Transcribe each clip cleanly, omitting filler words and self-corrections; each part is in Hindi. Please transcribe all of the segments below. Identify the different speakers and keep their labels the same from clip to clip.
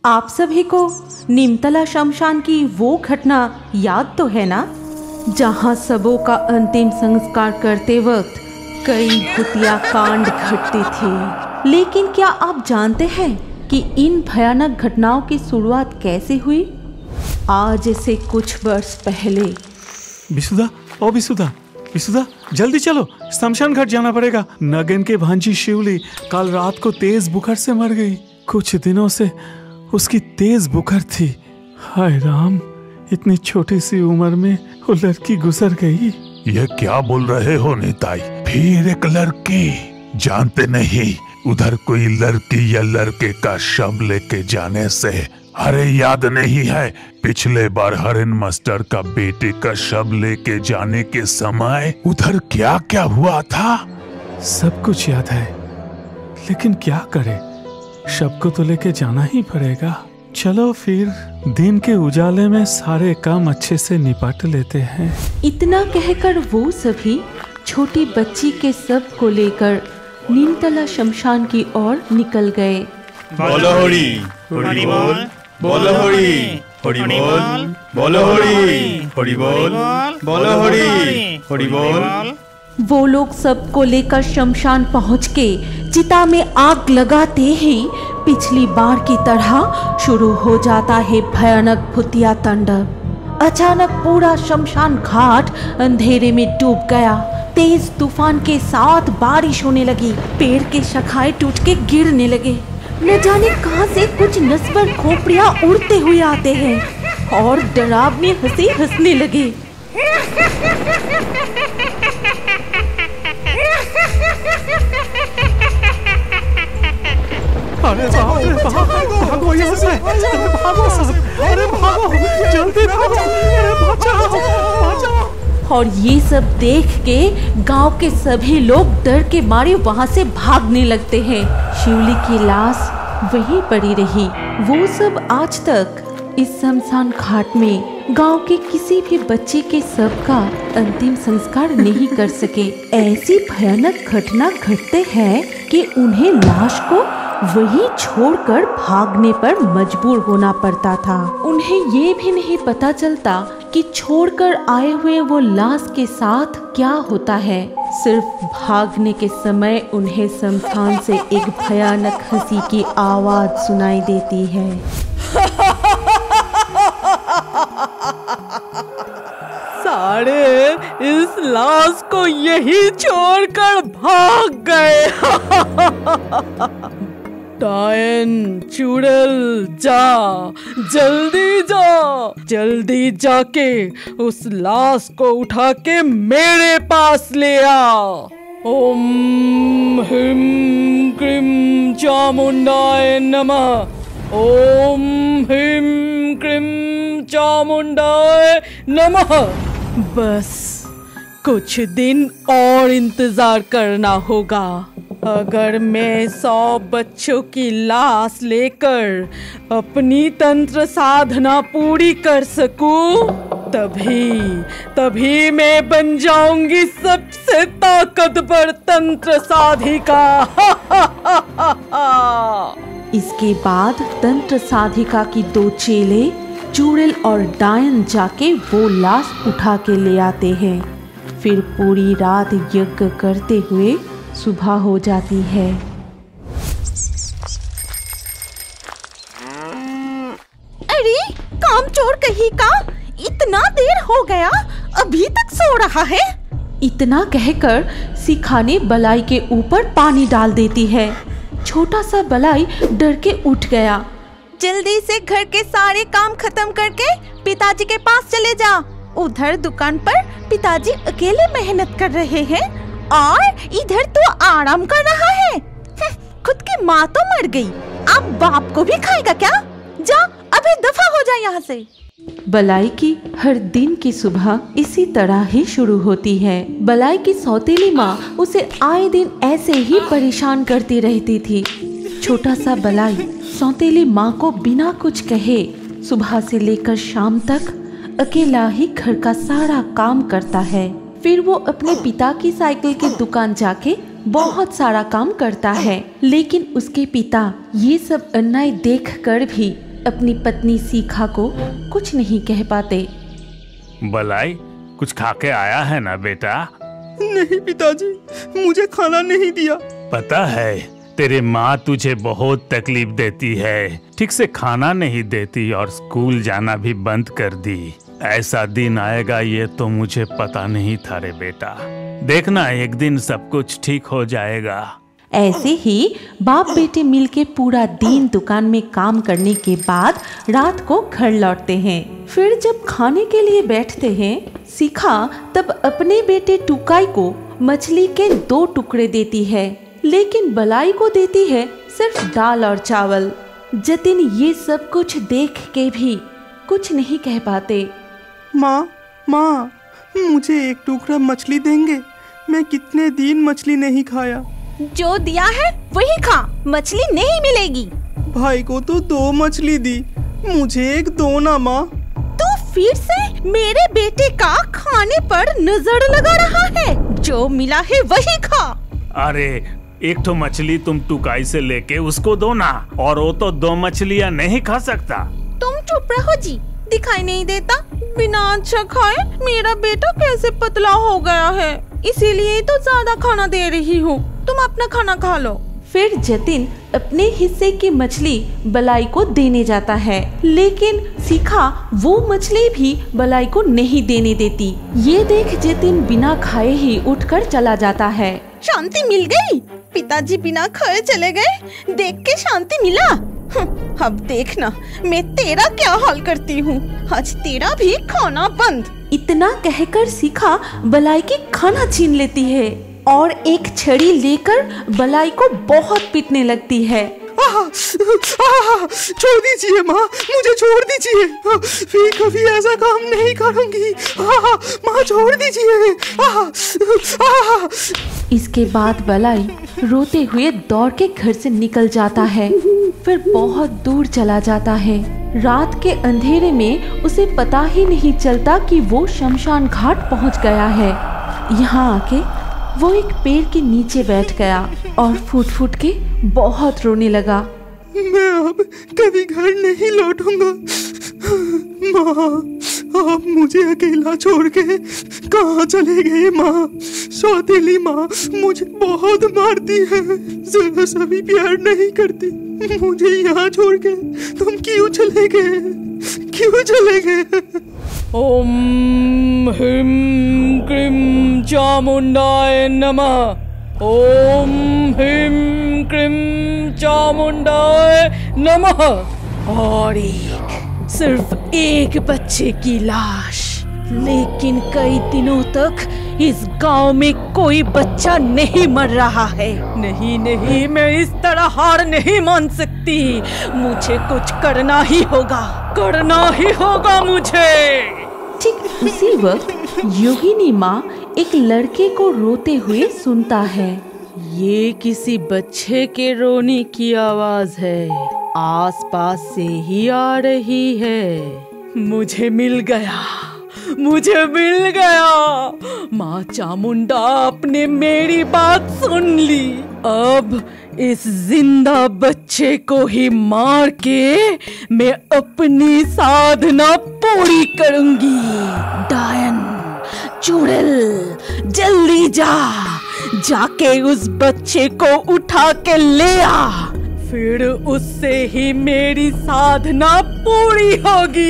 Speaker 1: आप सभी को नीमतला शमशान की वो घटना याद तो है ना, जहां सबों का अंतिम संस्कार करते वक्त कई भूतिया कांड घटते थे। लेकिन क्या आप जानते हैं कि इन भयानक घटनाओं की शुरुआत कैसे हुई? आज से कुछ वर्ष पहले।
Speaker 2: बिसुदा, ओ बिसुदा, बिसुदा जल्दी चलो, शमशान घाट जाना पड़ेगा। नगन के भांजी शिवली कल रात को तेज बुखार से मर गई। कुछ दिनों से उसकी तेज बुखार थी। हाय राम, इतनी छोटी सी उम्र में वो लड़की गुजर गई।
Speaker 3: ये क्या बोल रहे हो निताई? फिर एक लड़की? जानते नहीं उधर कोई लड़की या लड़के का शव लेके जाने से? अरे याद नहीं है पिछले बार हरिन मास्टर का बेटे का शव लेके जाने के समय उधर क्या क्या हुआ था?
Speaker 2: सब कुछ याद है, लेकिन क्या करे, शव को तो लेके जाना ही पड़ेगा। चलो फिर दिन के उजाले में सारे काम अच्छे से निपट लेते हैं।
Speaker 1: इतना कहकर वो सभी छोटी बच्ची के शव को लेकर नीमतला शमशान की ओर निकल गए।
Speaker 4: बोलो होड़ी, होड़ी बोल, बोलो होड़ी, होड़ी बोल, बोलो होड़ी, होड़ी बोल, बोलो होड़ी, होड़ी बोल।
Speaker 1: वो लोग सबको लेकर शमशान पहुंच के चिता में आग लगाते ही पिछली बार की तरह शुरू हो जाता है भयानक भूतिया तांडव। अचानक पूरा शमशान घाट अंधेरे में डूब गया। तेज तूफान के साथ बारिश होने लगी। पेड़ के शाखाएं टूट के गिरने लगे। न जाने कहां से कुछ नस्वर खोपड़ियां उड़ते हुए आते हैं और डरावनी हंसी हंसने लगे।
Speaker 2: अरे भागो यहाँ से, भागो सब, अरे भागो, जल्दी भागो, अरे बचाओ।
Speaker 1: और ये सब देख के गांव के सभी लोग डर के मारे वहां से भागने लगते हैं। शिवली की लाश वहीं पड़ी रही। वो सब आज तक इस शमशान घाट में गांव के किसी भी बच्चे के शव का अंतिम संस्कार नहीं कर सके। ऐसी भयानक घटना घटते हैं कि उन्हें लाश को वहीं छोड़कर भागने पर मजबूर होना पड़ता था। उन्हें ये भी नहीं पता चलता कि छोड़कर आए हुए वो लाश के साथ क्या होता है। सिर्फ भागने के समय उन्हें शमशान से एक भयानक हंसी की आवाज सुनाई देती है।
Speaker 5: सारे इस लाश को यही छोड़कर भाग गए। डायन, चुड़ैल, जल्दी जाके उस लाश को उठा के मेरे पास ले आ। ओम ह्रीं क्रीं चामुंडाय नमः। ओम ह्रीं क्रीं चामुंडाय नमः। बस कुछ दिन और इंतजार करना होगा। अगर मैं 100 बच्चों की लाश लेकर अपनी तंत्र साधना पूरी कर सकूं, तभी मैं बन जाऊंगी सबसे ताकतवर तंत्र साधिका।
Speaker 1: इसके बाद तंत्र साधिका की 2 चेले चुड़ैल और डायन जाके वो लाश उठा के ले आते हैं। फिर पूरी रात यज्ञ करते हुए सुबह हो जाती है।
Speaker 6: अरे कामचोर कहीं का, इतना देर हो गया, अभी तक सो रहा है?
Speaker 1: इतना कहकर शिखा ने बलाई के ऊपर पानी डाल देती है। छोटा सा बलाई डर के उठ गया।
Speaker 6: जल्दी से घर के सारे काम खत्म करके पिताजी के पास चले जा। उधर दुकान पर पिताजी अकेले मेहनत कर रहे हैं और इधर तो आराम कर रहा है। खुद की माँ तो मर गई, अब बाप को भी खाएगा क्या? जा अभी दफा हो जा यहाँ से।
Speaker 1: बलाई की हर दिन की सुबह इसी तरह ही शुरू होती है। बलाई की सौतेली माँ उसे आए दिन ऐसे ही परेशान करती रहती थी। छोटा सा बलाई सौतेली माँ को बिना कुछ कहे सुबह से लेकर शाम तक अकेला ही घर का सारा काम करता है। फिर वो अपने पिता की साइकिल की दुकान जाके बहुत सारा काम करता है। लेकिन उसके पिता ये सब अन्याय देखकर भी अपनी पत्नी सीखा को कुछ नहीं कह पाते।
Speaker 3: बलाई, कुछ खा के आया है ना बेटा?
Speaker 4: नहीं पिताजी, मुझे खाना नहीं दिया।
Speaker 3: पता है तेरे माँ तुझे बहुत तकलीफ देती है, ठीक से खाना नहीं देती और स्कूल जाना भी बंद कर दी। ऐसा दिन आएगा ये तो मुझे पता नहीं था रे बेटा। देखना एक दिन सब कुछ ठीक हो जाएगा।
Speaker 1: ऐसे ही बाप बेटे मिलके पूरा दिन दुकान में काम करने के बाद रात को घर लौटते हैं। फिर जब खाने के लिए बैठते हैं, सीखा तब अपने बेटे टुकाई को मछली के 2 टुकड़े देती है, लेकिन बलाई को देती है सिर्फ दाल और चावल। जतिन ये सब कुछ देख के भी कुछ नहीं कह पाते।
Speaker 4: माँ, मुझे 1 टुकड़ा मछली देंगे? मैं कितने दिन मछली नहीं खाया।
Speaker 6: जो दिया है वही खा, मछली नहीं मिलेगी।
Speaker 4: भाई को तो 2 मछली दी, मुझे 1 दो ना माँ।
Speaker 6: तू फिर से मेरे बेटे का खाने पर नजर लगा रहा है। जो मिला है वही खा।
Speaker 3: अरे 1 ठो मछली तुम टुकाई से लेके उसको दो ना, और वो तो 2 मछलियाँ नहीं खा सकता।
Speaker 6: तुम चुप रहो जी, दिखाई नहीं देता? बिना अच्छा खाए मेरा बेटा कैसे पतला हो गया है, इसीलिए तो ज्यादा खाना दे रही हूँ। तुम अपना खाना खा लो।
Speaker 1: फिर जतिन अपने हिस्से की मछली बलाई को देने जाता है, लेकिन सीखा वो मछली भी बलाई को नहीं देने देती। ये देख जतिन बिना खाए ही उठकर चला जाता है।
Speaker 6: शांति मिल गई? पिताजी बिना खाए चले गए, देख के शांति मिला? अब देखना मैं तेरा क्या हाल करती हूँ। आज तेरा भी खाना बंद।
Speaker 1: इतना कहकर सीखा बलाई की खाना छीन लेती है और एक छड़ी लेकर बलाई को बहुत पीटने लगती है।
Speaker 4: छोड़ दीजिए माँ, मुझे छोड़ दीजिए। फिर कभी ऐसा काम नहीं करूँगी। माँ छोड़ दीजिए।
Speaker 1: इसके बाद बलाई रोते हुए दौड़ के घर से निकल जाता है, फिर बहुत दूर चला जाता है। रात के अंधेरे में उसे पता ही नहीं चलता कि वो शमशान घाट पहुंच गया है। यहाँ आके वो एक पेड़ के नीचे बैठ गया और फूट फूट के बहुत रोने लगा।
Speaker 4: मैं अब कभी घर नहीं लौटूंगा। माँ, आप मुझे अकेला छोड़ के कहाँ चले गए? माँ, सौतेली माँ मुझे बहुत मारती है, जरा सा भी प्यार नहीं करती। मुझे यहाँ छोड़ के तुम क्यों चले गए? क्यों चले गए?
Speaker 5: ओम ह्रीं क्रीं चामुंडाय नमः। ओम ह्रीं क्रीं चामुंडाय नमः। और सिर्फ एक बच्चे की लाश, लेकिन कई दिनों तक इस गांव में कोई बच्चा नहीं मर रहा है। नहीं, मैं इस तरह हार नहीं मान सकती। मुझे कुछ करना ही होगा मुझे।
Speaker 1: ठीक उसी वक्त योगिनी माँ एक लड़के को रोते हुए सुनता है।
Speaker 5: ये किसी बच्चे के रोने की आवाज है, आसपास से ही आ रही है। मुझे मिल गया। माँ चामुंडा आपने मेरी बात सुन ली। अब इस जिंदा बच्चे को ही मार के मैं अपनी साधना पूरी करूंगी। डायन, चुड़ैल, जल्दी जाके उस बच्चे को उठा के ले आ, फिर उससे ही मेरी साधना पूरी होगी।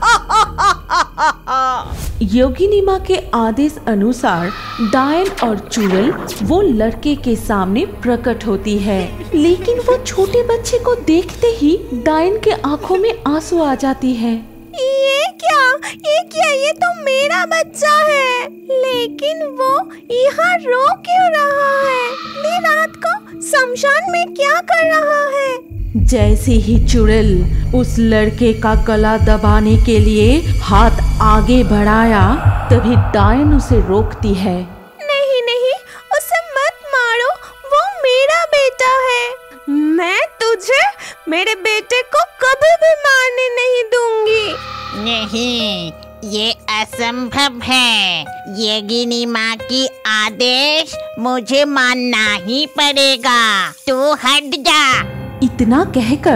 Speaker 1: योगिनी माँ के आदेश अनुसार डायन और चुड़ैल वो लड़के के सामने प्रकट होती है, लेकिन वो छोटे बच्चे को देखते ही डायन के आंखों में आंसू आ जाती है।
Speaker 6: ये क्या? ये तो मेरा बच्चा है, लेकिन वो यहाँ रो क्यों रहा है? मैं रात को शमशान में क्या कर रहा है?
Speaker 1: जैसे ही चुड़ैल उस लड़के का गला दबाने के लिए हाथ आगे बढ़ाया, तभी डायन उसे रोकती है।
Speaker 6: नहीं, उसे मत मारो, वो मेरा बेटा है। मैं तुझे मेरे बेटे को कभी भी मारने नहीं दूंगी।
Speaker 7: नहीं, ये असंभव है। योगिनी माँ की आदेश मुझे मानना ही पड़ेगा। तू हट जा।
Speaker 1: इतना कहकर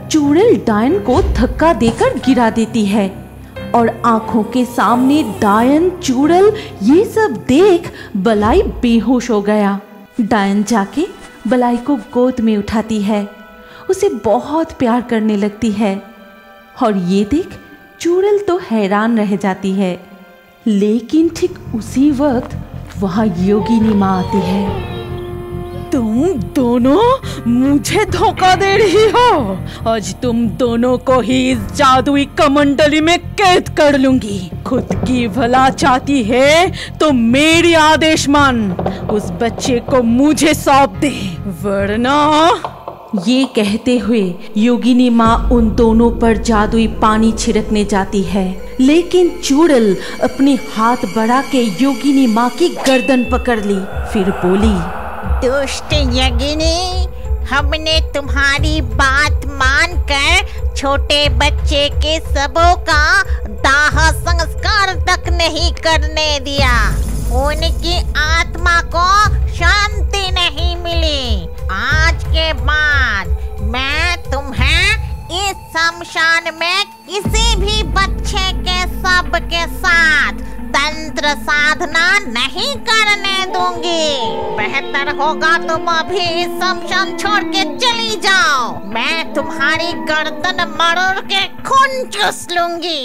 Speaker 1: चुड़ैल डायन को धक्का देकर गिरा देती है और आंखों के सामने डायन, चुड़ैल ये सब देख बलाई बेहोश हो गया। डायन जाके बलाई को गोद में उठाती है, उसे बहुत प्यार करने लगती है और ये देख चुड़ैल तो हैरान रह जाती है। लेकिन ठीक उसी वक्त वहाँ योगिनी माँ आती है।
Speaker 5: तुम दोनों मुझे धोखा दे रही हो। आज तुम दोनों को ही इस जादुई कमंडली में कैद कर लूंगी। खुद की भला चाहती है तो मेरी आदेश मान, उस बच्चे को मुझे सौंप दे, वरना।
Speaker 1: ये कहते हुए योगिनी माँ उन दोनों पर जादुई पानी छिड़कने जाती है, लेकिन चुड़ैल अपने हाथ बढ़ा के योगिनी माँ की गर्दन पकड़ ली, फिर बोली,
Speaker 7: दुष्ट योगिनी, हमने तुम्हारी बात मानकर छोटे बच्चे के सबों का दाह संस्कार तक नहीं करने दिया। उनकी आत्मा को शांति नहीं मिली। आज के बाद मैं तुम्हें इस शमशान में किसी भी बच्चे के शव के साथ तंत्र साधना नहीं करने दूंगी। बेहतर होगा तुम अभी इस शमशान छोड़ के चली जाओ। मैं तुम्हारी गर्दन मरोड़ के खून चूस लूंगी।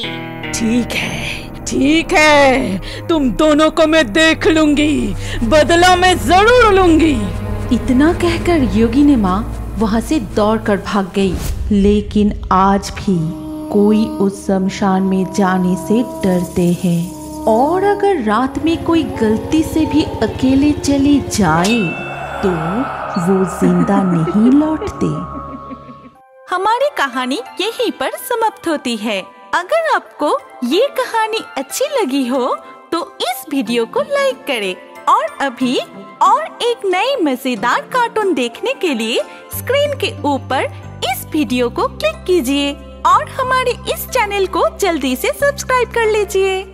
Speaker 5: ठीक है, तुम दोनों को मैं देख लूंगी, बदला मैं जरूर लूंगी।
Speaker 1: इतना कहकर योगिनी माँ वहाँ से दौड़कर भाग गई। लेकिन आज भी कोई उस शमशान में जाने से डरते हैं, और अगर रात में कोई गलती से भी अकेले चले जाए तो वो जिंदा नहीं लौटते।
Speaker 6: हमारी कहानी यहीं पर समाप्त होती है। अगर आपको ये कहानी अच्छी लगी हो तो इस वीडियो को लाइक करें और अभी और एक नई मजेदार कार्टून देखने के लिए स्क्रीन के ऊपर इस वीडियो को क्लिक कीजिए और हमारे इस चैनल को जल्दी से सब्सक्राइब कर लीजिए।